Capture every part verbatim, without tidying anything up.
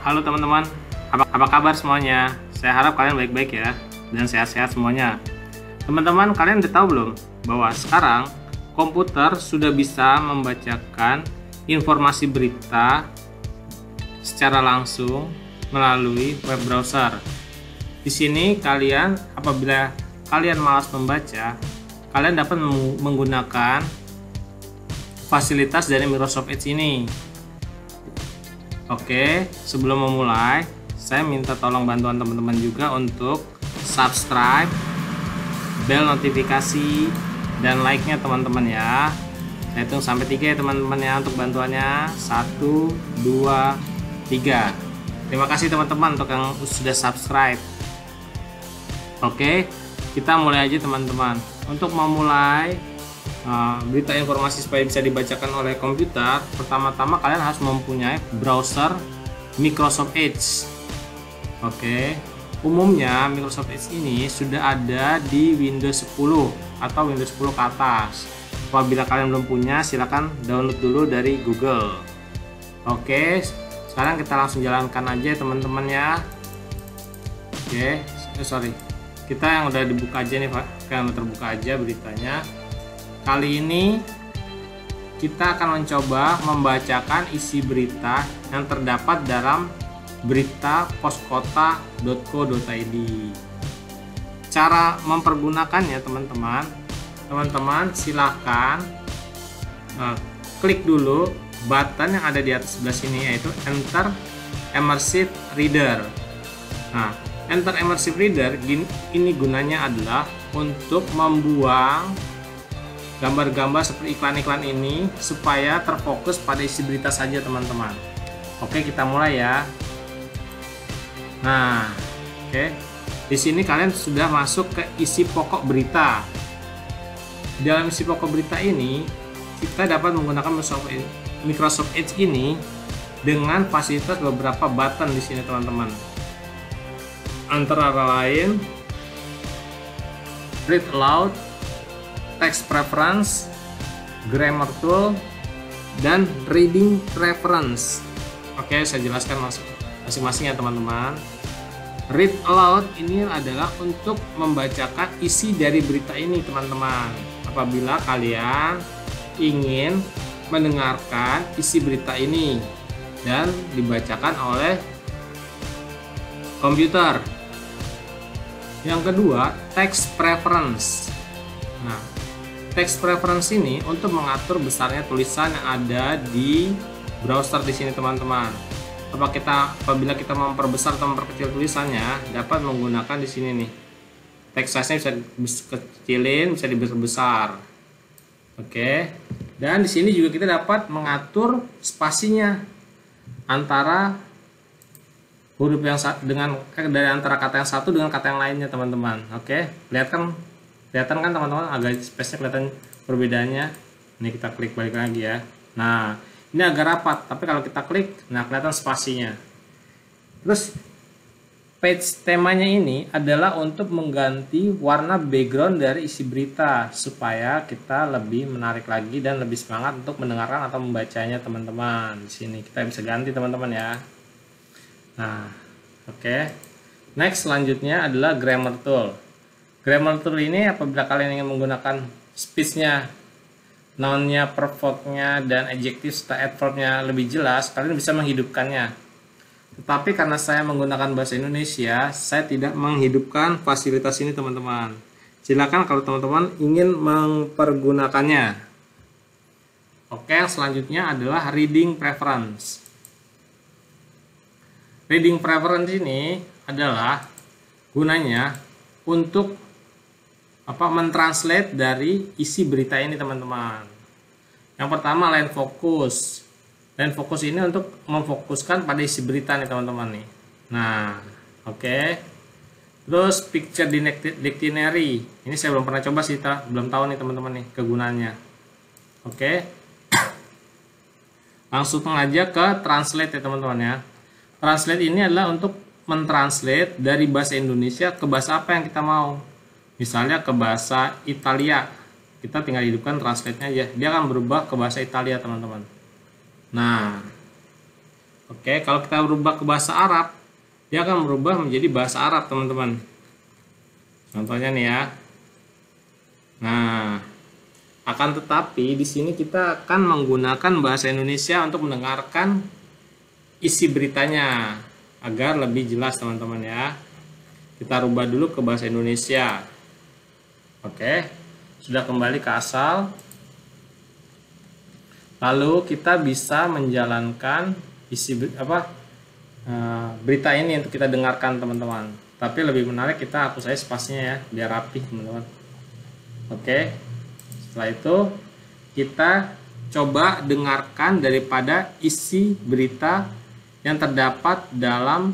Halo teman-teman, apa, apa kabar semuanya? Saya harap kalian baik-baik ya, dan sehat-sehat semuanya. Teman-teman, kalian udah tahu belum bahwa sekarang komputer sudah bisa membacakan informasi berita secara langsung melalui web browser. Di sini kalian, apabila kalian malas membaca, kalian dapat menggunakan fasilitas dari Microsoft Edge ini. Oke, sebelum memulai, saya minta tolong bantuan teman-teman juga untuk subscribe, bel notifikasi, dan like-nya teman-teman ya. Saya hitung sampai tiga ya teman-teman ya untuk bantuannya. Satu, dua, tiga. Terima kasih teman-teman untuk yang sudah subscribe. Oke, kita mulai aja teman-teman. Untuk memulai Uh, berita informasi supaya bisa dibacakan oleh komputer, pertama-tama kalian harus mempunyai browser Microsoft Edge. Oke, umumnya Microsoft Edge ini sudah ada di Windows sepuluh atau Windows sepuluh ke atas. Apabila kalian belum punya, silahkan download dulu dari Google. Oke, sekarang kita langsung jalankan aja teman-teman ya. Oke, sorry, kita yang udah dibuka aja nih Pak, yang terbuka aja beritanya. Kali ini kita akan mencoba membacakan isi berita yang terdapat dalam berita poskota dot co dot i d. Cara mempergunakannya teman-teman, teman-teman silahkan uh, klik dulu button yang ada di atas sebelah sini, yaitu Enter Immersive Reader. Nah, Enter Immersive Reader ini gunanya adalah untuk membuang gambar-gambar seperti iklan-iklan ini supaya terfokus pada isi berita saja teman-teman. Oke, kita mulai ya. Nah, oke. Di sini kalian sudah masuk ke isi pokok berita. Di dalam isi pokok berita ini, kita dapat menggunakan Microsoft Edge ini dengan fasilitas beberapa button di sini teman-teman. Antara lain Read Aloud, Text Preference, Grammar Tool, dan Reading Preference. Oke, saya jelaskan masing-masing ya teman-teman. Read Aloud ini adalah untuk membacakan isi dari berita ini teman-teman. Apabila kalian ingin mendengarkan isi berita ini dan dibacakan oleh komputer. Yang kedua, Text Preference. Nah, Text Preference ini untuk mengatur besarnya tulisan yang ada di browser di sini teman-teman. Apa kita apabila kita memperbesar atau memperkecil tulisannya, dapat menggunakan di sini nih. Text size-nya bisa dikecilin, bisa diperbesar. Oke. Dan di sini juga kita dapat mengatur spasinya antara huruf yang dengan dari antara kata yang satu dengan kata yang lainnya teman-teman. Oke, lihat kan kelihatan kan teman-teman, agak space-nya kelihatan perbedaannya. Ini kita klik balik lagi ya. Nah, ini agak rapat, tapi kalau kita klik, nah kelihatan spasinya. Terus page temanya ini adalah untuk mengganti warna background dari isi berita supaya kita lebih menarik lagi dan lebih semangat untuk mendengarkan atau membacanya teman-teman. Di sini kita bisa ganti teman-teman ya. Nah, oke. Okay. Next selanjutnya adalah Grammar Tool. Grammar Tool ini apabila kalian ingin menggunakan speech-nya, noun-nya, verb-nya, dan adjective serta adverb-nya lebih jelas, kalian bisa menghidupkannya. Tetapi karena saya menggunakan bahasa Indonesia, saya tidak menghidupkan fasilitas ini teman-teman. Silakan kalau teman-teman ingin mempergunakannya. Oke, yang selanjutnya adalah Reading Preference. Reading Preference ini adalah gunanya untuk apa mentranslate dari isi berita ini teman-teman. Yang pertama line focus. Line focus ini untuk memfokuskan pada isi berita nih teman-teman nih. Nah, oke. Okay. Terus picture dictionary. Ini saya belum pernah coba sih, belum tahu nih teman-teman nih kegunaannya. Oke. Okay. Langsung aja ke translate ya teman-teman ya. Translate ini adalah untuk mentranslate dari bahasa Indonesia ke bahasa apa yang kita mau. Misalnya ke bahasa Italia, kita tinggal hidupkan translate-nya aja, dia akan berubah ke bahasa Italia teman-teman. Nah, Oke, kalau kita berubah ke bahasa Arab, dia akan berubah menjadi bahasa Arab, teman-teman. Contohnya nih ya. Nah, akan tetapi di sini kita akan menggunakan bahasa Indonesia untuk mendengarkan isi beritanya agar lebih jelas, teman-teman ya. Kita rubah dulu ke bahasa Indonesia. Oke, sudah kembali ke asal. Lalu kita bisa menjalankan isi apa berita ini untuk kita dengarkan, teman-teman. Tapi lebih menarik kita hapus aja spasinya ya, biar rapi, teman-teman. Oke, setelah itu kita coba dengarkan daripada isi berita yang terdapat dalam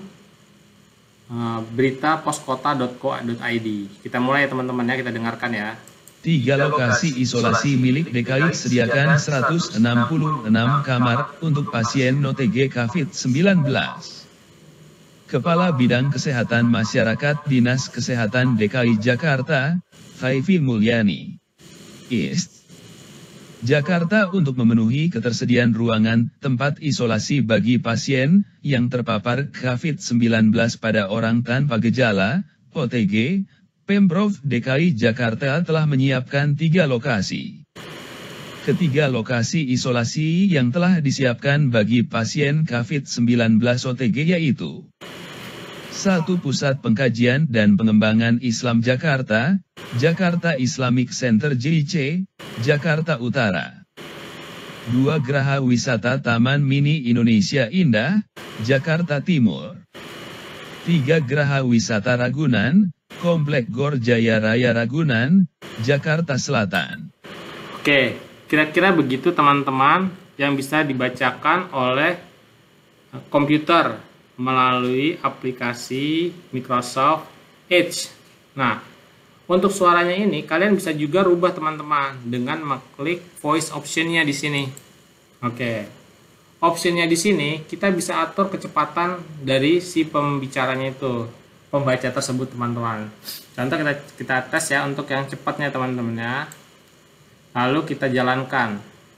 uh, berita poskota dot co dot i d. Kita mulai ya, teman-teman ya, kita dengarkan ya. Tiga lokasi isolasi milik D K I sediakan seratus enam puluh enam kamar untuk pasien O T G COVID sembilan belas. Kepala Bidang Kesehatan Masyarakat Dinas Kesehatan D K I Jakarta, Khaifi Mulyani, Ist. Jakarta untuk memenuhi ketersediaan ruangan tempat isolasi bagi pasien yang terpapar COVID sembilan belas pada orang tanpa gejala, O T G, Pemprov D K I Jakarta telah menyiapkan tiga lokasi. Ketiga lokasi isolasi yang telah disiapkan bagi pasien COVID sembilan belas O T G yaitu satu Pusat Pengkajian dan Pengembangan Islam Jakarta, Jakarta Islamic Center J I C, Jakarta Utara. Dua Geraha Wisata Taman Mini Indonesia Indah, Jakarta Timur. Tiga Geraha Wisata Ragunan, Komplek Gor Jaya Raya Ragunan, Jakarta Selatan. Oke, kira-kira begitu teman-teman yang bisa dibacakan oleh komputer melalui aplikasi Microsoft Edge. Nah, untuk suaranya ini kalian bisa juga rubah, teman-teman, dengan mengklik voice optionnya di sini. Oke, optionnya di sini kita bisa atur kecepatan dari si pembicaranya itu, pembaca tersebut, teman-teman. Contoh kita kita tes ya untuk yang cepatnya, teman-teman ya. Lalu kita jalankan.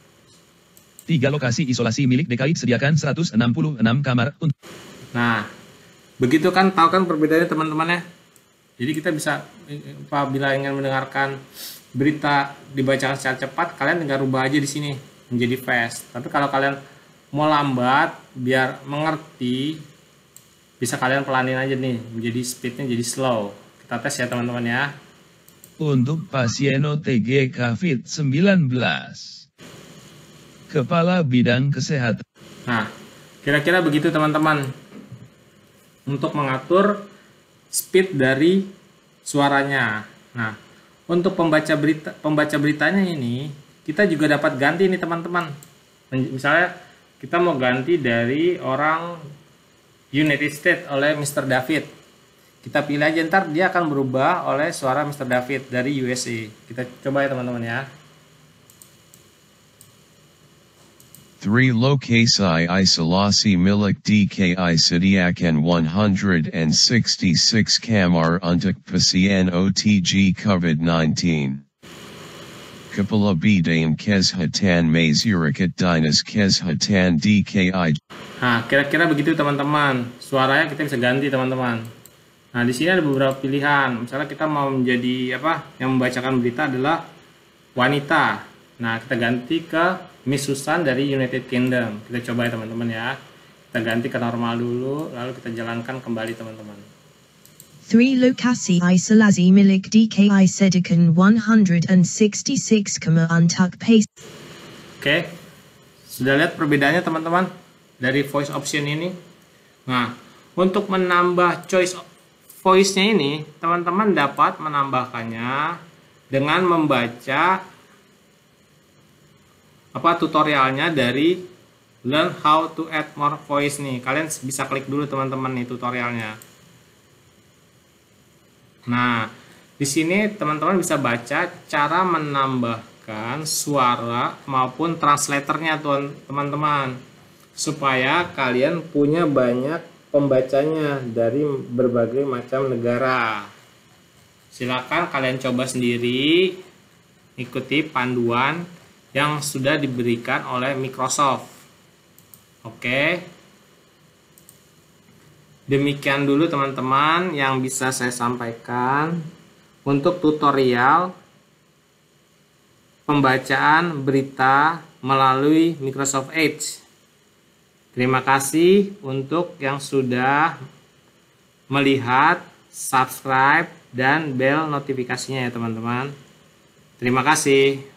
Tiga lokasi isolasi milik D K I sediakan seratus enam puluh enam kamar untuk. Nah, begitu kan, tahu kan perbedaannya, teman-teman ya. Jadi kita bisa, apabila ingin mendengarkan berita dibacakan secara cepat, kalian tinggal rubah aja di sini menjadi fast. Tapi kalau kalian mau lambat biar mengerti, bisa kalian pelanin aja nih, menjadi speednya jadi slow. Kita tes ya, teman-teman ya. Untuk pasien O T G COVID sembilan belas. Kepala Bidang Kesehatan. Nah, kira-kira begitu, teman-teman. Untuk mengatur speed dari suaranya. Nah, untuk pembaca berita pembaca beritanya ini, kita juga dapat ganti nih, teman-teman. Misalnya kita mau ganti dari orang United States oleh mister David. Kita pilih aja, ntar dia akan berubah oleh suara mister David dari U S A. Kita coba ya, teman-teman ya. Three lokasi isolasi milik D K I sediakan one hundred sixty-six kamar untuk pasien O T G COVID nineteen. Kepala Bidang Kesehatan Masyarakat Dinas Kesehatan D K I. Nah, kira-kira begitu, teman-teman. Suaranya kita bisa ganti, teman-teman. Nah, di sini ada beberapa pilihan. Misalnya kita mau menjadi apa? Yang membacakan berita adalah wanita. Nah, kita ganti ke Miss Susan dari United Kingdom. Kita coba ya, teman-teman ya. Kita ganti ke normal dulu, lalu kita jalankan kembali, teman-teman. Three lokasi isolasi milik D K I sediakan one hundred sixty-six kamar untuk pasien. Oke, sudah lihat perbedaannya, teman-teman, dari voice option ini. Nah, untuk menambah choice voice-nya ini, teman-teman dapat menambahkannya dengan membaca apa tutorialnya dari Learn How to Add More Voice nih. Kalian bisa klik dulu, teman-teman, nih tutorialnya. Nah, di sini teman-teman bisa baca cara menambahkan suara maupun translatornya, teman-teman, supaya kalian punya banyak pembacanya dari berbagai macam negara. Silakan kalian coba sendiri, ikuti panduan yang sudah diberikan oleh Microsoft. Oke, Demikian dulu teman-teman yang bisa saya sampaikan untuk tutorial pembacaan berita melalui Microsoft Edge. Terima kasih untuk yang sudah melihat, subscribe, dan bel notifikasinya ya teman-teman. Terima kasih.